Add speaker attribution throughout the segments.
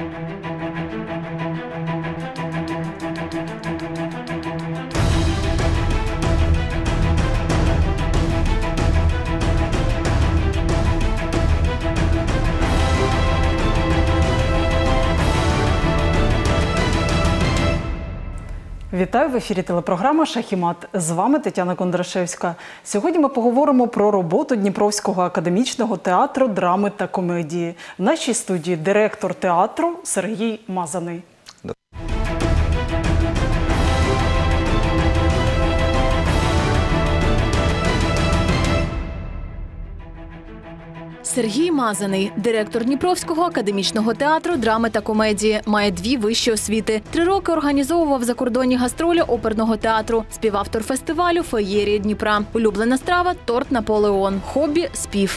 Speaker 1: Вітаю, в ефірі телепрограма «Шах і мат». З вами Тетяна Кондрашевська. Сьогодні ми поговоримо про роботу Дніпровського академічного театру драми та комедії. В нашій студії директор театру Сергій Мазаний.
Speaker 2: Сергій Мазаний – директор Дніпровського академічного театру драми та комедії. Має 2 вищі освіти. 3 роки організовував закордонні гастролі оперного театру. Співавтор фестивалю «Феєрія Дніпра». Улюблена страва – торт «Наполеон». Хобі – спів.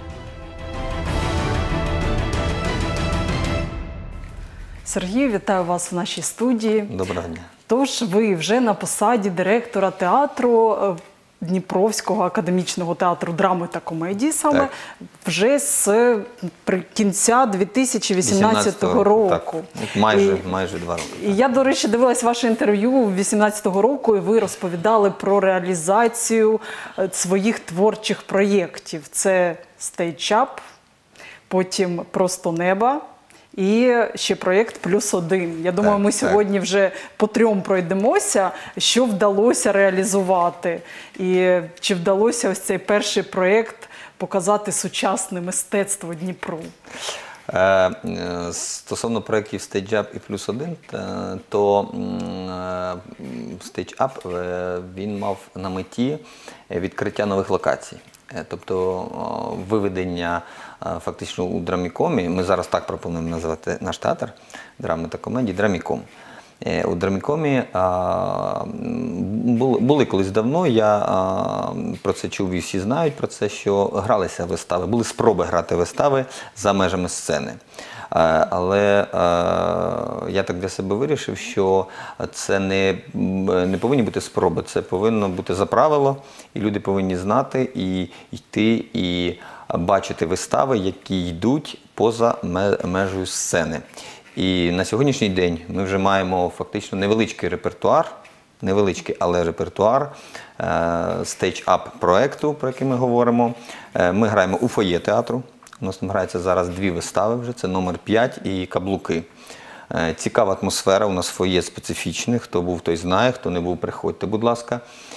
Speaker 1: Сергій, вітаю вас в нашій студії.
Speaker 3: Доброго дня. Тож,
Speaker 1: ви вже на посаді директора театру Дніпровського академічного театру драми та комедії, саме вже з кінця 2018 року.
Speaker 3: Так, майже 2 роки.
Speaker 1: І я, до речі, дивилась ваше інтерв'ю 2018 року, і ви розповідали про реалізацію своїх творчих проєктів. Це «Stage Up», потім «Просто неба». І ще проєкт «+1». Я думаю, ми сьогодні вже по 3 пройдемося, що вдалося реалізувати. І чи вдалося ось цей перший проєкт показати сучасне мистецтво Дніпру?
Speaker 3: Стосовно проєктів «Stage Up» і «+1», то «Stage Up» він мав на меті відкриття нових локацій. Тобто виведення фактично у Драмікомі, ми зараз так пропонуємо називати наш театр драми та комедії, Драміком. У Драмікомі були колись давно, я про це чув і всі знають про це, що гралися вистави, були спроби грати вистави за межами сцени. Але я так для себе вирішив, що це не повинні бути спроби, це повинно бути за правило, і люди повинні знати і йти, і бачити вистави, які йдуть поза межею сцени. І на сьогоднішній день ми вже маємо фактично невеличкий репертуар, невеличкий, але репертуар «Stage Up» проєкту, про який ми говоримо. Ми граємо у фоє театру. У нас там грається зараз 2 вистави вже, це номер 5 і «Каблуки». Цікава атмосфера, у нас фоє специфічне, хто був, той знає, хто не був, приходьте, будь ласка.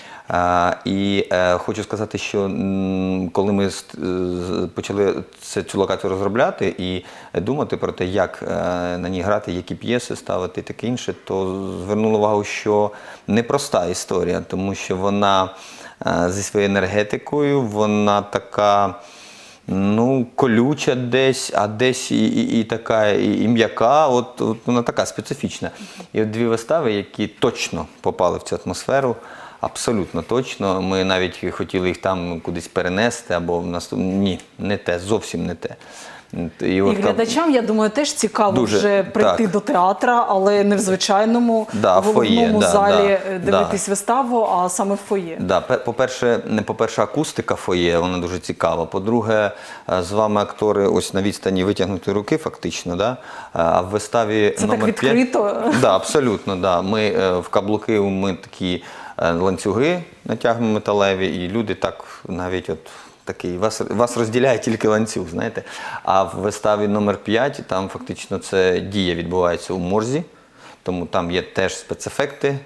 Speaker 3: І хочу сказати, що коли ми почали цю локацію розробляти і думати про те, як на ній грати, які п'єси ставити і таке інше, то звернули увагу, що непроста історія, тому що вона зі своєю енергетикою, вона така, ну, колюча десь, а десь і така, і м'яка, от вона така специфічна. І от 2 вистави, які точно попали в цю атмосферу, абсолютно точно. Ми навіть хотіли їх там кудись перенести, або в нас ні, не те, зовсім не те.
Speaker 1: І глядачам, я думаю, теж цікаво вже прийти до театра, але не в звичайному головному залі дивитись виставу, а саме в фоє.
Speaker 3: По-перше, акустика фоє, вона дуже цікава. По-друге, з вами актори ось на відстані витягнутої руки фактично, а в виставі
Speaker 1: це номер 5... Це так відкрито?
Speaker 3: Так, абсолютно, Ми в «Каблуки» ми такі ланцюги натягнемо металеві, і люди так навіть от такий, вас розділяє тільки ланцюг, знаєте. А в виставі номер 5, там фактично це дія відбувається у морзі, тому там є теж спецефекти,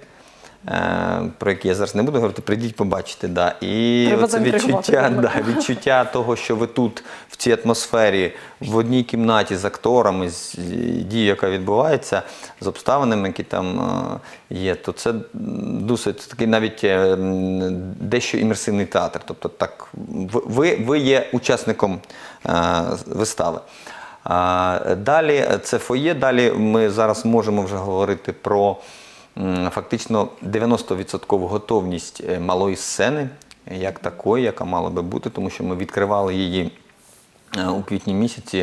Speaker 3: про які я зараз не буду говорити, прийдіть побачите. І оце відчуття того, що ви тут, в цій атмосфері, в одній кімнаті з акторами, з дією, яка відбувається, з обставинами, які там є, то це досить такий навіть дещо імерсивний театр. Тобто так, ви є учасником вистави. Далі це фоє, далі ми зараз можемо вже говорити про фактично 90% готовність малої сцени, як такої, яка мала би бути, тому що ми відкривали її у квітні місяці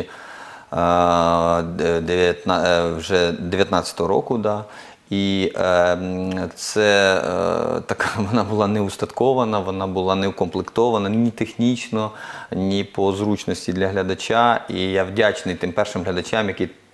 Speaker 3: вже 19-го року. І це така, вона була не устаткована, вона була не укомплектована ні технічно, ні по зручності для глядача. І я вдячний тим першим глядачам, які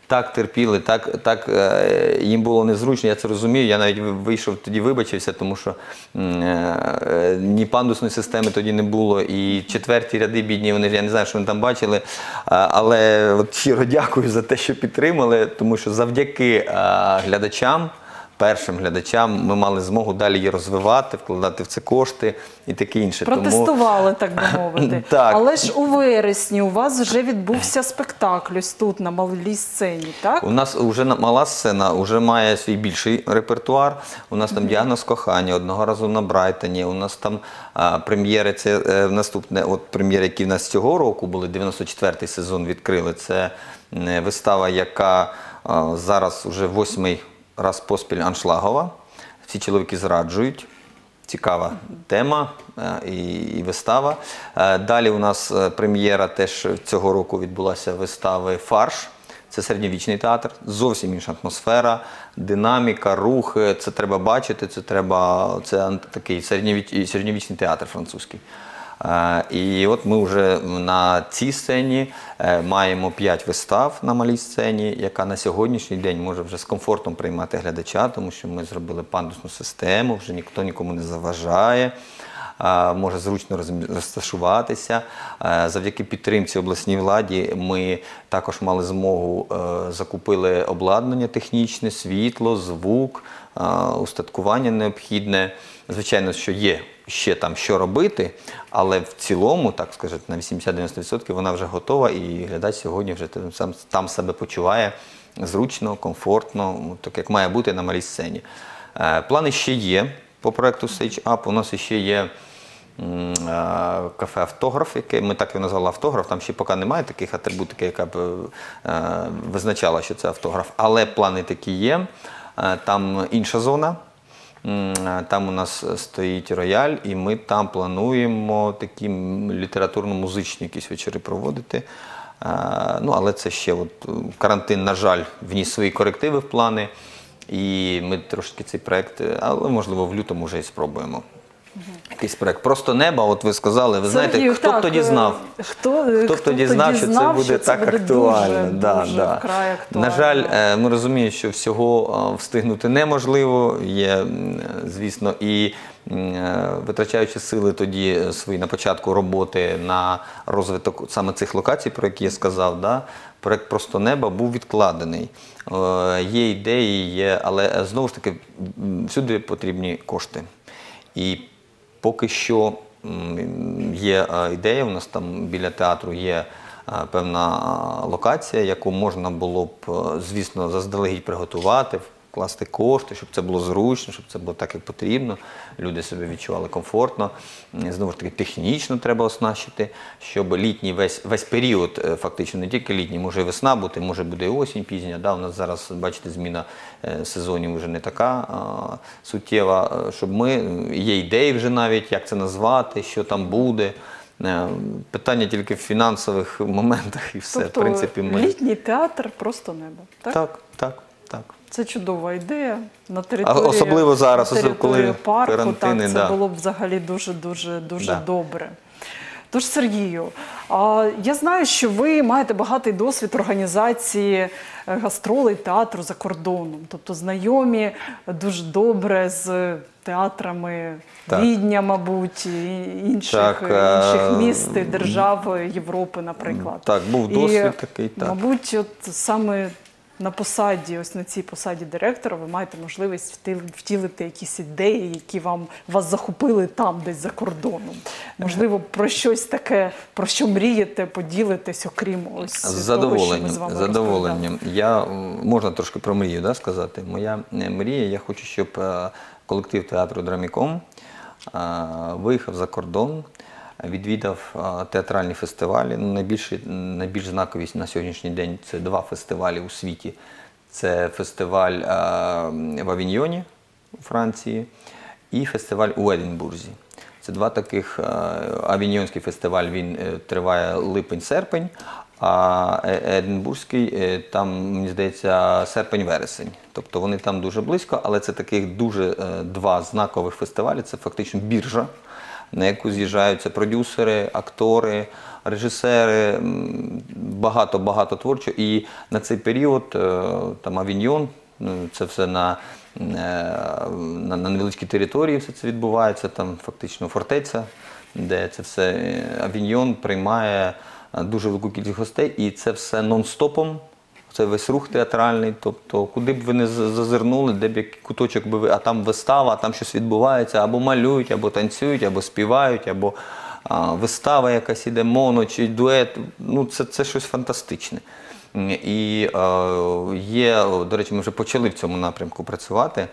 Speaker 3: так терпіли, так їм було незручно, я це розумію. Я навіть вийшов тоді, вибачився, тому що ні пандусної системи тоді не було, і четверті ряди бідні, вони, я не знаю, що вони там бачили, але от щиро дякую за те, що підтримали, тому що завдяки глядачам, першим глядачам, ми мали змогу далі її розвивати, вкладати в це кошти і таке інше.
Speaker 1: Протестували, так би мовити.
Speaker 3: Так.
Speaker 1: Але ж у вересні у вас вже відбувся спектакль ось тут, на малій сцені, так?
Speaker 3: У нас вже мала сцена, вже має свій більший репертуар. У нас там «Діагноз кохання», одного разу на Брайтоні, у нас там прем'єри, це наступне, от прем'єри, які в нас цього року були, 94-й сезон відкрили. Це вистава, яка зараз вже 8-й раз поспіль аншлагова. Всі чоловіки зраджують. Цікава тема і вистава. Далі у нас прем'єра теж цього року відбулася вистави «Фарш». Це середньовічний театр, зовсім інша атмосфера, динаміка, рух. Це треба бачити, це такий середньовічний театр французький. І от ми вже на цій сцені маємо 5 вистав на малій сцені, яка на сьогоднішній день може вже з комфортом приймати глядача, тому що ми зробили пандусну систему, вже ніхто нікому не заважає, може зручно розташуватися. Завдяки підтримці обласній владі ми також мали змогу, закупили обладнання технічне, світло, звук, устаткування необхідне. Звичайно, що є ще там що робити, але в цілому, так скажемо, на 80-90% вона вже готова, і глядач сьогодні вже там себе почуває зручно, комфортно, так як має бути на малій сцені. Плани ще є по проєкту Stage Up. У нас ще є кафе «Автограф», яке ми так його назвали «Автограф». Там ще поки немає таких атрибутики, яка б визначала, що це автограф. Але плани такі є. Там інша зона. Там у нас стоїть рояль, і ми там плануємо такі літературно-музичні якісь вечори проводити. Ну, але це ще от карантин, на жаль, вніс свої корективи в плани. І ми трошки цей проєкт, але, можливо, в лютому вже і спробуємо. Якийсь проєкт «Просто небо», от ви сказали, ви знаєте, хто б тоді знав?
Speaker 1: Хто б тоді знав, що це буде так актуально? Дуже вкрай актуально.
Speaker 3: На жаль, ми розуміємо, що всього встигнути неможливо, є, звісно, і витрачаючи сили тоді свої на початку роботи на розвиток саме цих локацій, про які я сказав, проєкт «Просто небо» був відкладений. Є ідеї, є, але знову ж таки всюди потрібні кошти. І поки що є ідея, у нас там біля театру є певна локація, яку можна було б, звісно, заздалегідь приготувати, вкласти кошти, щоб це було зручно, щоб це було так, як потрібно, люди себе відчували комфортно. Знову ж таки, технічно треба оснащити, щоб літній весь період, фактично не тільки літній, може і весна бути, може буде і осінь пізня. У нас зараз, бачите, зміна сезонів вже не така суттєва, щоб є ідеї вже навіть, як це назвати, що там буде. Питання тільки в фінансових моментах і все.
Speaker 1: Тобто,
Speaker 3: в принципі,
Speaker 1: літній театр «Просто небо», так?
Speaker 3: Так.
Speaker 1: Це чудова ідея на території,
Speaker 3: особливо зараз, коли
Speaker 1: парку,
Speaker 3: карантини.
Speaker 1: Це було б взагалі дуже добре. Тож, Сергію, я знаю, що ви маєте багатий досвід організації гастролей театру за кордоном. Тобто знайомі дуже добре з театрами Відня, мабуть, і інших міст і держав Європи, наприклад.
Speaker 3: Так, був досвід такий.
Speaker 1: Мабуть, от саме на посаді, ось на цій посаді директора, ви маєте можливість втілити якісь ідеї, які вас захопили там, десь за кордоном. Можливо, про щось таке, про що мрієте, поділитесь, окрім ось того, що ми з вами розповідали.
Speaker 3: Задоволенням. Можна трошки про мрію сказати. Моя мрія, я хочу, щоб колектив театру «Драміком» виїхав за кордон, відвідав театральні фестивалі. Найбільш знакові на сьогоднішній день – це 2 фестивалі у світі. Це фестиваль в Авіньйоні у Франції і фестиваль у Единбурзі. Це 2 таких. Авіньйонський фестиваль, він триває липень-серпень, а Единбурзький, там, мені здається, серпень-вересень. Тобто вони там дуже близько, але це таких дуже 2 знакових фестивалі. Це фактично біржа на яку з'їжджаються продюсери, актори, режисери, багато творчого. І на цей період там Авіньйон, це все на невеличкій території все це відбувається, там фактично фортеця, де це все Авіньйон приймає дуже велику кількість гостей, і це все нон-стопом. Це весь рух театральний, тобто куди б ви не зазирнули, де б який куточок би ви, а там вистава, а там щось відбувається, або малюють, або танцюють, або співають, або вистава якась іде, моно чи дует. Ну, це щось фантастичне. І є, до речі, ми вже почали в цьому напрямку працювати.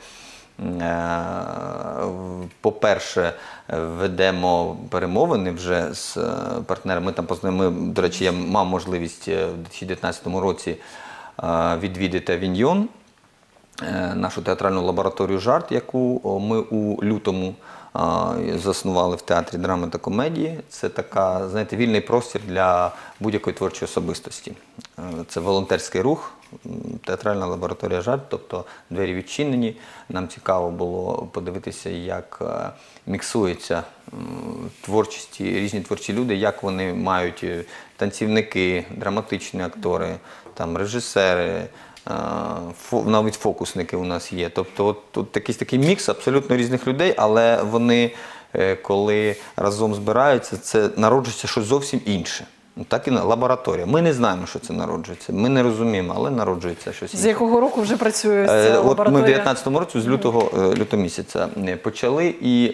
Speaker 3: По-перше, ведемо перемовини вже з партнерами. Ми, до речі, я мав можливість у 2019 році відвідати Авіньйон, нашу театральну лабораторію «Жарт», яку ми у лютому заснували в театрі драми та комедії. Це така, знаєте, вільний простір для будь-якої творчої особистості. Це волонтерський рух, театральна лабораторія «Жарт», тобто двері відчинені. Нам цікаво було подивитися, як міксуються творчості, різні творчі люди, як вони мають танцівники, драматичні актори, там, режисери, навіть фокусники у нас є. Тобто тут якийсь такий мікс абсолютно різних людей, але вони, коли разом збираються, це народжується щось зовсім інше. Так і лабораторія. Ми не знаємо, що це народжується. Ми не розуміємо, але народжується щось інше.
Speaker 1: З якого року вже працює ця лабораторія?
Speaker 3: От ми в 2019 році, з лютого місяця почали, і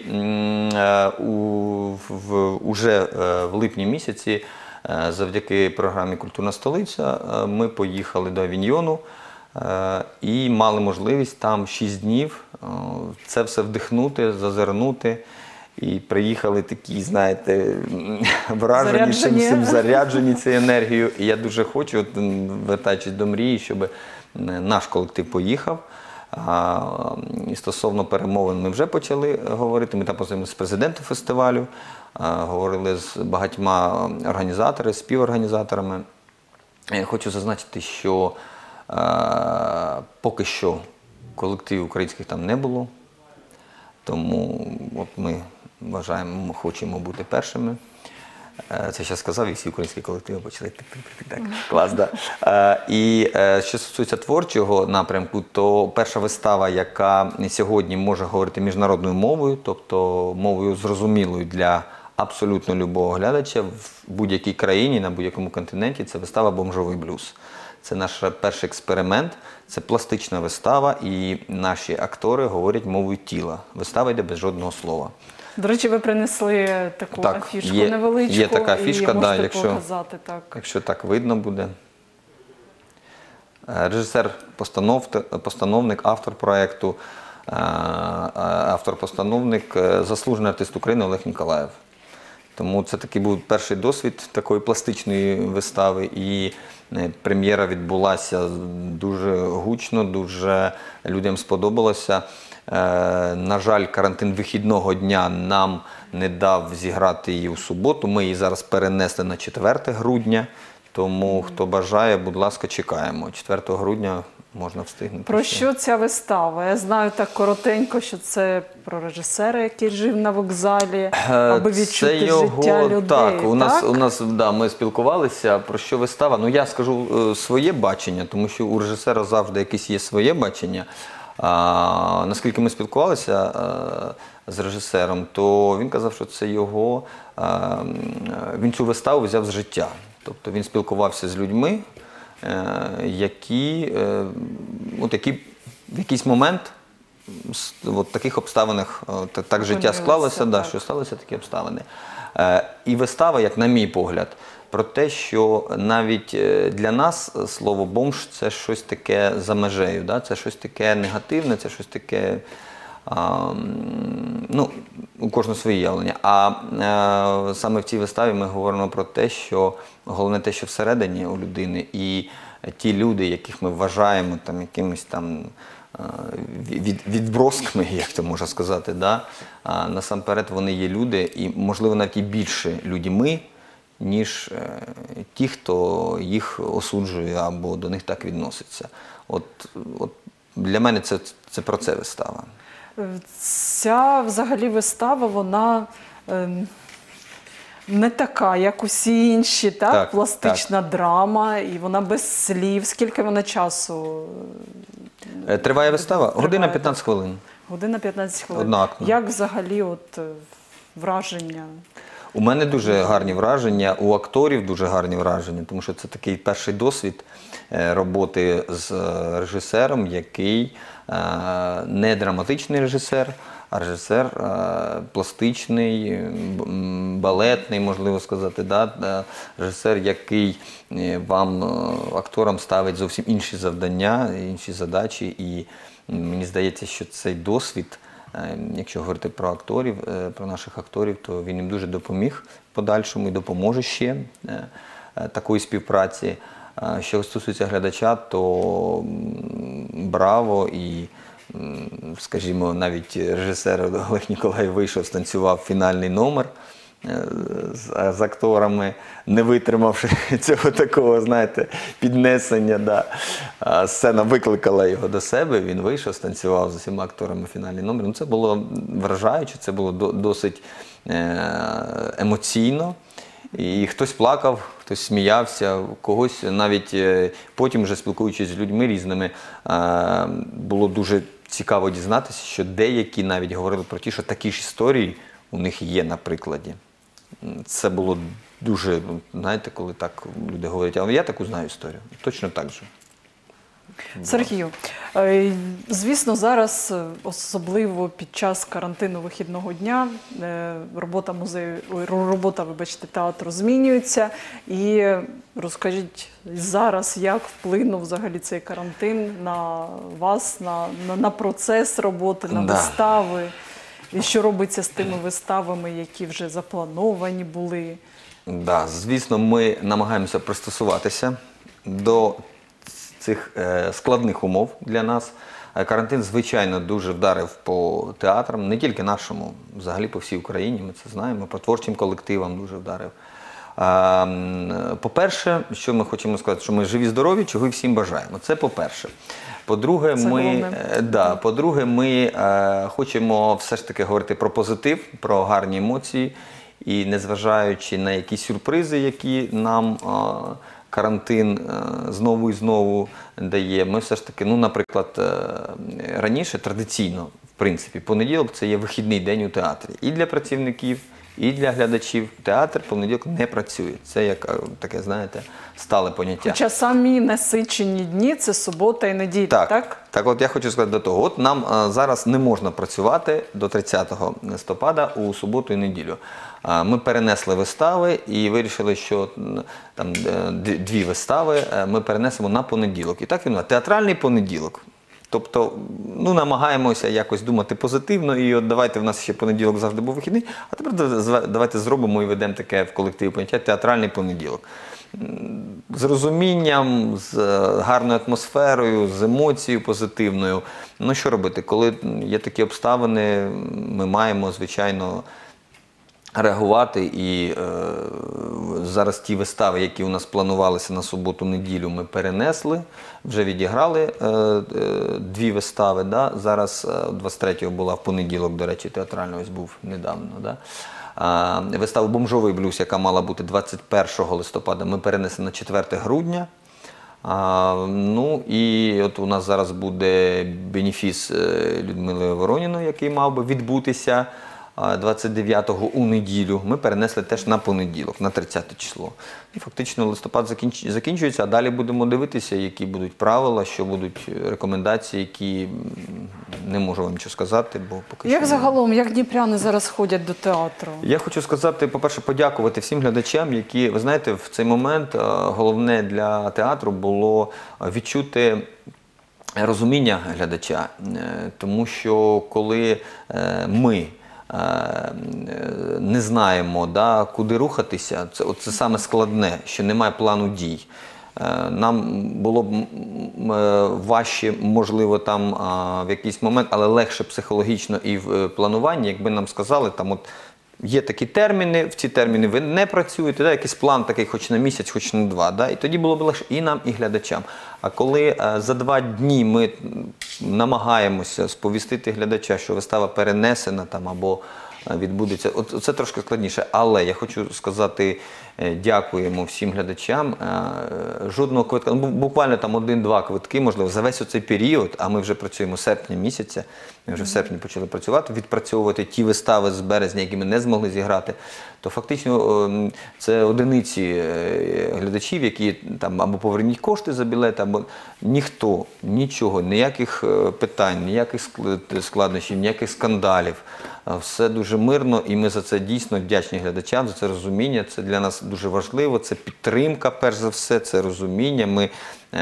Speaker 3: уже в липні місяці завдяки програмі «Культурна столиця» ми поїхали до Авіньйону і мали можливість там 6 днів це все вдихнути, зазирнути. І приїхали такі, знаєте, вражені, всім заряджені цією енергією. І я дуже хочу, от, вертаючись до мрії, щоб наш колектив поїхав. І стосовно перемовин ми вже почали говорити. Ми там познайомилися з президентом фестивалю, говорили з багатьма організаторами, співорганізаторами. Я хочу зазначити, що поки що колективів українських там не було. Тому от ми вважаємо, ми хочемо бути першими. Це ще сказав, і всі українські колективи почали так. Клас, да. І що стосується творчого напрямку, то перша вистава, яка сьогодні може говорити міжнародною мовою, тобто мовою зрозумілою для абсолютно любого глядача в будь-якій країні, на будь-якому континенті, це вистава «Бомжовий блюз». Це наш перший експеримент, це пластична вистава, і наші актори говорять мовою тіла. Вистава йде без жодного слова.
Speaker 1: До речі, ви принесли таку афішку невеличку,
Speaker 3: є така афішка,
Speaker 1: і можете
Speaker 3: да,
Speaker 1: показати.
Speaker 3: Якщо так видно буде. Режисер, постановник, автор проєкту, автор-постановник, заслужений артист України Олег Ніколаєв. Тому це такий був перший досвід такої пластичної вистави, і прем'єра відбулася дуже гучно, дуже людям сподобалося. На жаль, карантин вихідного дня нам не дав зіграти її у суботу. Ми її зараз перенесли на 4 грудня, тому хто бажає, будь ласка, чекаємо. 4 грудня можна встигнути.
Speaker 1: Про що ця вистава? Я знаю так коротенько, що це про режисера, який жив на вокзалі, аби відчути життя людей.
Speaker 3: Так, у нас ми спілкувалися, про що вистава. Ну, я скажу своє бачення, тому що у режисера завжди якесь є своє бачення. Наскільки ми спілкувалися з режисером, то він казав, що це його, він цю виставу взяв з життя. Тобто він спілкувався з людьми, які в якийсь момент в таких обставинах, так життя склалося, що сталися такі обставини. І вистава, як на мій погляд, про те, що навіть для нас слово «бомж» – це щось таке за межею, да? Це щось таке негативне, це щось таке, ну, у кожного своє явлення. А саме в цій виставі ми говоримо про те, що головне те, що всередині у людини, і ті люди, яких ми вважаємо там якимись там відбросками, як то можна сказати, да? Насамперед вони є люди, і можливо навіть і більше людьми, ніж ті, хто їх осуджує або до них так відноситься. От для мене це про це вистава.
Speaker 1: Ця взагалі вистава, вона не така, як усі інші, так?
Speaker 3: Так,
Speaker 1: Пластична драма, і вона без слів. Скільки вона часу?
Speaker 3: Триває вистава? Година
Speaker 1: Триває,
Speaker 3: 15 хвилин.
Speaker 1: Година 15 хвилин.
Speaker 3: Однактно.
Speaker 1: Як взагалі враження?
Speaker 3: У мене дуже гарні враження, у акторів дуже гарні враження, тому що це такий перший досвід роботи з режисером, який не драматичний режисер, а режисер пластичний, балетний, можливо сказати, да? Режисер, який вам, акторам, ставить зовсім інші завдання, інші задачі. І мені здається, що цей досвід, якщо говорити про акторів, про наших акторів, то він їм дуже допоміг в подальшому і допоможе ще такої співпраці. Що стосується глядача, то браво, і, скажімо, навіть режисер Олег Ніколаєв вийшов, станцював фінальний номер з акторами, не витримавши цього такого, знаєте, піднесення. Да. Сцена викликала його до себе, він вийшов, станцював з усіма акторами фінальний номер. Ну, це було вражаюче, це було досить емоційно. І хтось плакав, хтось сміявся, когось навіть потім, вже спілкуючись з людьми різними, було дуже цікаво дізнатися, що деякі навіть говорили про ті, що такі ж історії у них є на прикладі. Це було дуже, знаєте, коли так люди говорять, а я таку знаю історію. Точно так же.
Speaker 1: Сергію, звісно, зараз, особливо під час карантину вихідного дня, робота музею, вибачте, театру змінюється. І розкажіть зараз, як вплинув взагалі цей карантин на вас, на процес роботи, на вистави? І що робиться з тими виставами, які вже заплановані були?
Speaker 3: Да, звісно, ми намагаємося пристосуватися до цих складних умов для нас. Карантин, звичайно, дуже вдарив по театрам, не тільки нашому, взагалі по всій Україні, ми це знаємо, по творчим колективам дуже вдарив. По-перше, що ми хочемо сказати, що ми живі-здорові, чого і всім бажаємо. Це по-перше. По-друге, ми хочемо все ж таки говорити про позитив, про гарні емоції. І незважаючи на якісь сюрпризи, які нам карантин знову і знову дає, ми все ж таки, ну, наприклад, раніше традиційно, в принципі, понеділок – це є вихідний день у театрі. І для працівників, і для глядачів. Театр понеділок не працює. Це як таке, знаєте, стале поняття.
Speaker 1: Хоча самі насичені дні – це субота і неділя, так?
Speaker 3: Так, от я хочу сказати до того. От нам зараз не можна працювати до 30 листопада у суботу і неділю. Ми перенесли вистави і вирішили, що там 2 вистави ми перенесемо на понеділок. І так і театральний понеділок. Тобто, ну, намагаємося якось думати позитивно, і от давайте, в нас ще понеділок завжди був вихідний, а тепер давайте зробимо і ведемо таке в колективі поняття театральний понеділок. З розумінням, з гарною атмосферою, з емоцією позитивною. Ну, що робити? Коли є такі обставини, ми маємо, звичайно, реагувати, і зараз ті вистави, які у нас планувалися на суботу-неділю, ми перенесли, вже відіграли 2 вистави. Да? Зараз 23-го була в понеділок, до речі, театральна, ось був недавно. Да? Виставу «Бомжовий блюз», яка мала бути 21 листопада, ми перенесли на 4 грудня. Ну і от у нас зараз буде бенефіс Людмили Вороніної, який мав би відбутися 29-го у неділю. Ми перенесли теж на понеділок, на 30 число. І фактично листопад закінчується, а далі будемо дивитися, які будуть правила, що будуть рекомендації, які не можу вам нічого сказати, бо поки що...
Speaker 1: Як загалом, як дніпряни зараз ходять до театру?
Speaker 3: Я хочу сказати, по-перше, подякувати всім глядачам, які, ви знаєте, в цей момент головне для театру було відчути розуміння глядача, тому що коли ми не знаємо, да, куди рухатися, це саме складне, що немає плану дій. Нам було б важче, можливо, там в якийсь момент, але легше психологічно і в плануванні, якби нам сказали, там от є такі терміни, в ці терміни ви не працюєте, да, якийсь план такий хоч на місяць, хоч на 2, да, і тоді було б легше і нам, і глядачам. А коли за 2 дні ми намагаємося сповістити глядача, що вистава перенесена там, або відбудеться. Це трошки складніше. Але я хочу сказати, дякуємо всім глядачам. Жодного квитка, буквально там 1-2 квитки, можливо, за весь оцей період, а ми вже працюємо з серпня місяця, ми вже в серпні почали працювати, відпрацьовувати ті вистави з березня, які ми не змогли зіграти, то фактично це одиниці глядачів, які там або поверніть кошти за білет, або ніхто, нічого, ніяких питань, ніяких складнощів, ніяких скандалів. Все дуже мирно, і ми за це дійсно вдячні глядачам, за це розуміння. Це для нас дуже важливо, це підтримка, перш за все, це розуміння. Ми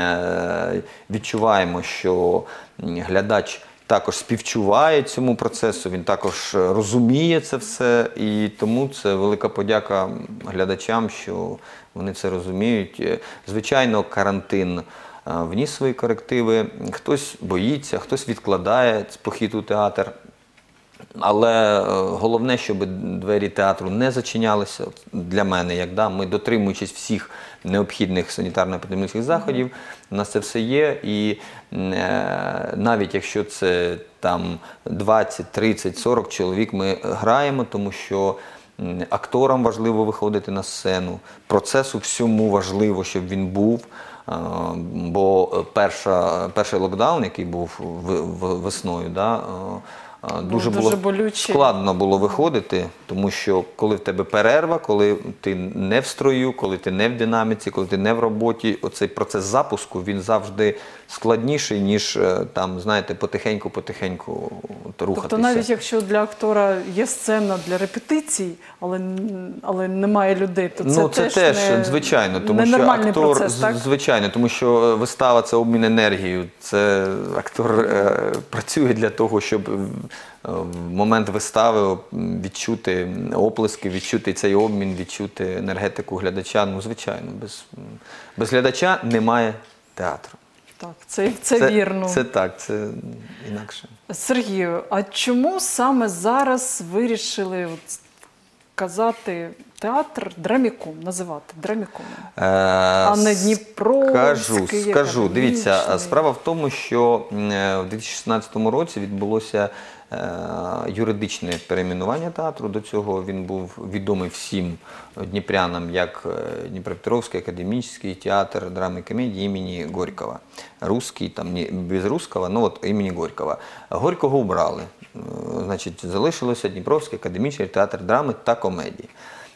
Speaker 3: відчуваємо, що глядач також співчуває цьому процесу, він також розуміє це все, і тому це велика подяка глядачам, що вони це розуміють. Звичайно, карантин вніс свої корективи, хтось боїться, хтось відкладає похід у театр. Але головне, щоб двері театру не зачинялися, для мене, як ми, дотримуючись всіх необхідних санітарно-епідемічних заходів, у нас це все є, і навіть якщо це там 20, 30, 40 чоловік, ми граємо, тому що акторам важливо виходити на сцену, процесу всьому важливо, щоб він був, бо перший локдаун, який був весною, дуже
Speaker 1: болючий.
Speaker 3: Складно було виходити, тому що коли в тебе перерва, коли ти не в строю, коли ти не в динаміці, коли ти не в роботі, оцей процес запуску, він завжди складніший, ніж там, знаєте, потихеньку рухатися.
Speaker 1: Тобто навіть якщо для актора є сцена для репетицій, але немає людей, то це теж
Speaker 3: звичайно, тому що актор,
Speaker 1: процес, так?
Speaker 3: звичайно, тому що вистава – це обмін енергією, це актор працює для того, щоб в момент вистави відчути оплески, відчути цей обмін, відчути енергетику глядача. Ну, звичайно, без глядача немає театру.
Speaker 1: Так, це вірно.
Speaker 3: Це так, це інакше.
Speaker 1: Сергію, а чому саме зараз вирішили казати театр Драміком, називати Драмікомом, а не Дніпровський?
Speaker 3: Скажу. Дивіться, справа в тому, що в 2016 році відбулося юридичне перейменування театру. До цього він був відомий всім дніпрянам як Дніпропетровський академічний театр драми і комедії імені Горького. Русский, там не без русского, но от імені Горького. Горького убрали. Значить, залишилося Дніпровський академічний театр драми та комедії.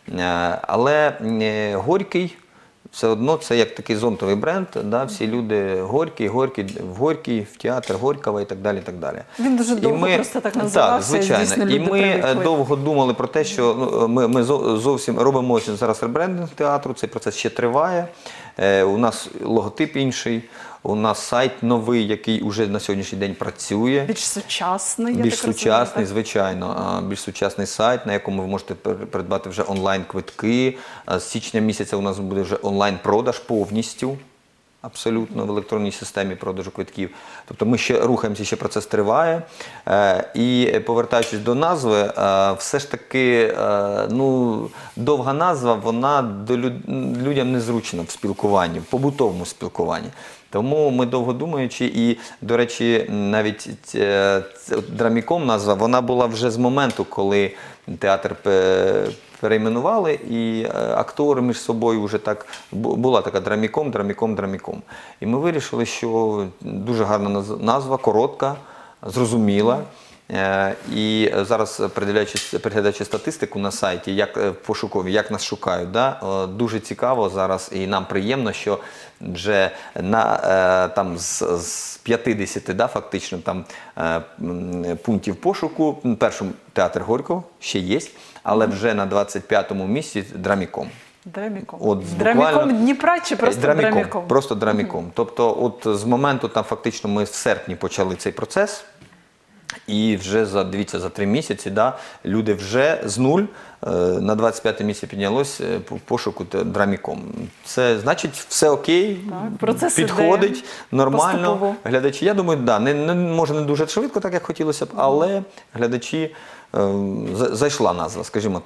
Speaker 3: Але Горький все одно це як такий зонтовий бренд, всі люди Горький, в Горький, в театр Горького і так далі, і так далі.
Speaker 1: Він дуже довго просто так називався.
Speaker 3: Так, звичайно. І ми довго думали про те, що ми зовсім робимо зараз ребрендинг театру, цей процес ще триває, у нас логотип інший, у нас сайт новий, який вже на сьогоднішній день працює.
Speaker 1: Більш сучасний,
Speaker 3: Більш сучасний, звичайно. Більш сучасний сайт, на якому ви можете придбати вже онлайн-квитки. З січня місяця у нас буде вже онлайн-продаж повністю. Абсолютно в електронній системі продажу квитків. Тобто ми ще рухаємося, ще процес триває. І повертаючись до назви, все ж таки, довга назва, вона людям незручна в спілкуванні, в побутовому спілкуванні. Тому ми довго думаючи, і, до речі, навіть Драміком назва, вона була вже з моменту, коли театр перейменували, і актори між собою вже так, була така Драміком. І ми вирішили, що дуже гарна назва, коротка, зрозуміла. І зараз, переглядаючи статистику на сайті, як пошукові, як нас шукають, дуже цікаво зараз, і нам приємно, що вже там з 50 фактично там пунктів пошуку, перший театр Горького ще є, але вже на 25-му місці Драміком.
Speaker 1: Драміком. Драміком Дніпра чи просто Драміком?
Speaker 3: Просто Драміком. Тобто з моменту, там фактично ми в серпні почали цей процес, і вже, дивіться, за 3 місяці люди вже з нуль на 25-те місце піднялось в пошуку Драміком. Це значить все окей, підходить, нормально.
Speaker 1: Поступово.
Speaker 3: Глядачі, я думаю, може не дуже швидко, так як хотілося б, але глядачі, зайшла назва, скажімо так.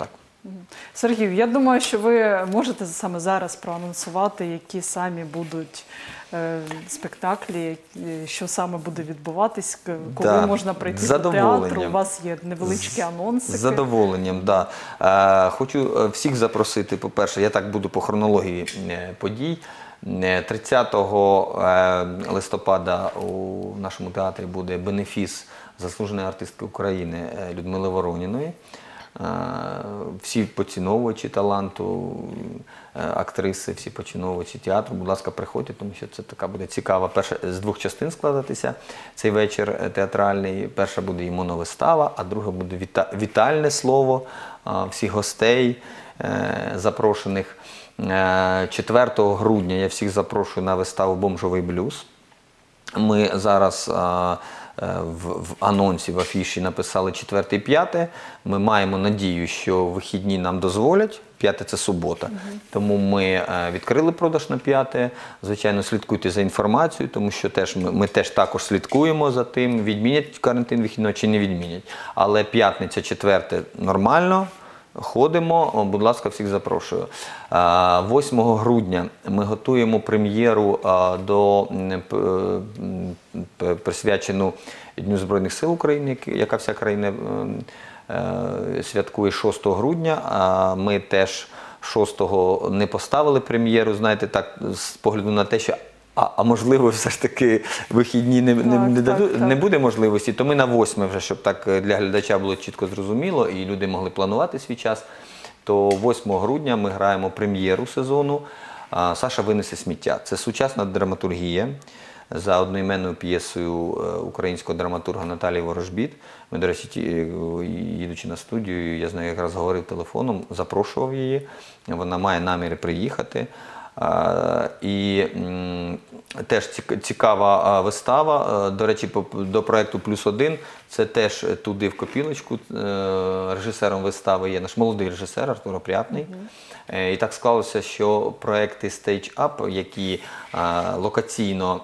Speaker 1: Сергію, я думаю, що ви можете саме зараз проанонсувати, які самі будуть спектаклі, що саме буде відбуватись, коли
Speaker 3: Да,
Speaker 1: можна прийти
Speaker 3: з
Speaker 1: до театру.
Speaker 3: задоволенням.
Speaker 1: У вас є невеличкі анонсики.
Speaker 3: З задоволенням, так. Да. Хочу всіх запросити, по-перше, я так буду по хронології подій. 30 листопада у нашому театрі буде бенефіс заслуженої артистки України Людмили Вороніної. Всі поціновувачі таланту, актриси, всі поціновувачі театру, будь ласка, приходьте, тому що це така буде цікава. Перша з двох частин складатися цей вечір театральний. Перша буде імуновистава, а друга буде вітальне слово всіх гостей запрошених. 4 грудня я всіх запрошую на виставу «Бомжовий блюз». Ми зараз в анонсі, в афіші написали 4 і 5. Ми маємо надію, що вихідні нам дозволять. 5 – це субота. Тому ми відкрили продаж на 5. Звичайно, слідкуйте за інформацією, тому що ми теж також слідкуємо за тим, відмінять карантин вихідного чи не відмінять. Але п'ятниця, 4 – нормально. Ходимо, будь ласка, всіх запрошую. 8 грудня ми готуємо прем'єру присвячену Дню Збройних сил України, яка вся країна святкує 6 грудня. Ми теж 6-го не поставили прем'єру, знаєте, так, з погляду на те, що можливо, все ж таки вихідні не буде можливості, то ми на 8 вже, щоб так для глядача було чітко зрозуміло і люди могли планувати свій час, то 8 грудня ми граємо прем'єру сезону «Саша винесе сміття». Це сучасна драматургія за одноіменною п'єсою українського драматурга Наталії Ворожбіт. Ми, до речі, їдучи на студію, я з нею якраз говорив телефоном, запрошував її, вона має наміри приїхати. І теж цікава вистава. До речі, до проєкту «+1» це теж туди в копілочку. Режисером вистави є наш молодий режисер Артур Опрятний. І так склалося, що проєкти Stage Up, які локаційно,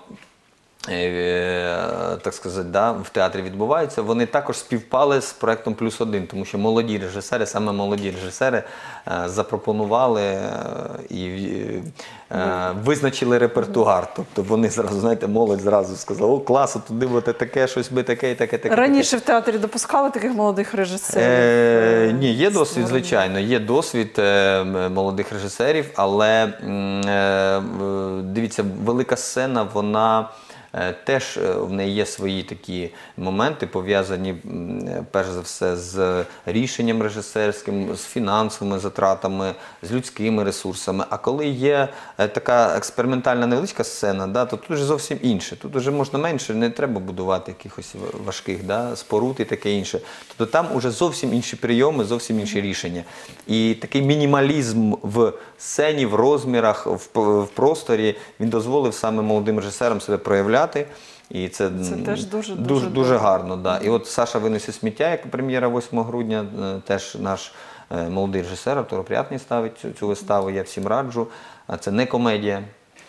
Speaker 3: так сказати, в театрі відбуваються, вони також співпали з проєктом «+1», тому що молоді режисери, саме молоді режисери запропонували і визначили репертуар. Тобто вони зразу, знаєте, молодь зразу сказала: о, клас, туди буде таке, щось би таке і таке.
Speaker 1: Раніше в театрі допускали таких молодих режисерів?
Speaker 3: Ні, є досвід, звичайно, є досвід молодих режисерів, але дивіться, велика сцена, вона теж в неї є свої такі моменти, пов'язані перш за все з рішенням режисерським, з фінансовими затратами, з людськими ресурсами. А коли є така експериментальна невеличка сцена, то тут вже зовсім інше. Тут вже можна менше, не треба будувати якихось важких споруд і таке інше. Тобто там вже зовсім інші прийоми, зовсім інші рішення. І такий мінімалізм в сцені, в розмірах, в просторі, він дозволив саме молодим режисерам себе проявляти. І це
Speaker 1: теж
Speaker 3: дуже гарно. Да. І от «Саша винесе сміття», як прем'єра 8 грудня, теж наш молодий режисер Артур Опрятний ставить цю виставу, я всім раджу. Це не комедія,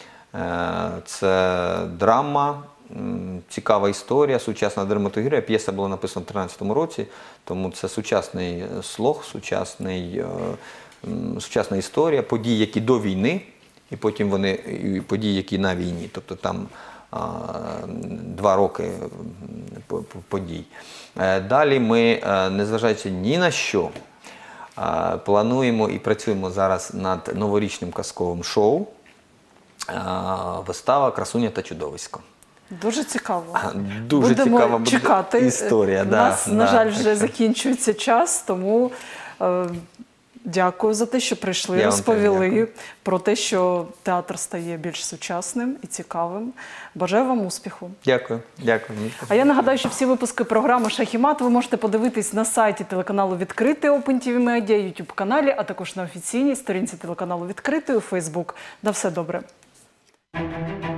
Speaker 3: це драма, цікава історія, сучасна драматургія. П'єса була написана в 2013 році, тому це сучасний слог, сучасна історія, події, які до війни, і потім події, які на війні. Тобто там 2 роки подій. Далі ми, незважаючи ні на що, плануємо і працюємо зараз над новорічним казковим шоу вистава «Красуня та чудовисько».
Speaker 1: Дуже цікаво.
Speaker 3: Дуже цікава буде
Speaker 1: чекати.
Speaker 3: Історія.
Speaker 1: У нас, на жаль, вже закінчується час, тому дякую за те, що прийшли, розповіли про те, що театр стає більш сучасним і цікавим. Бажаю вам успіху.
Speaker 3: Дякую.
Speaker 1: А я нагадаю, що всі випуски програми «Шах і мат» ви можете подивитись на сайті телеканалу «Відкритий» OpenTV Media, YouTube-каналі, а також на офіційній сторінці телеканалу «Відкритий» у Facebook. На все добре.